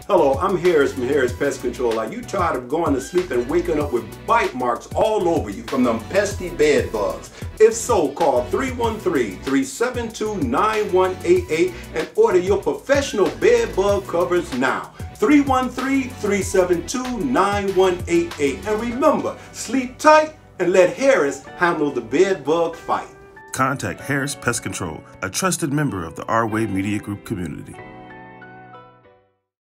Hello, I'm Harris from Harris Pest Control. Are you tired of going to sleep and waking up with bite marks all over you from them pesky bed bugs? If so, call 313-372-9188 and order your professional bed bug covers now. 313-372-9188. And remember, sleep tight and let Harris handle the bed bug fight. Contact Harris Pest Control, a trusted member of the OurWay Media Group community.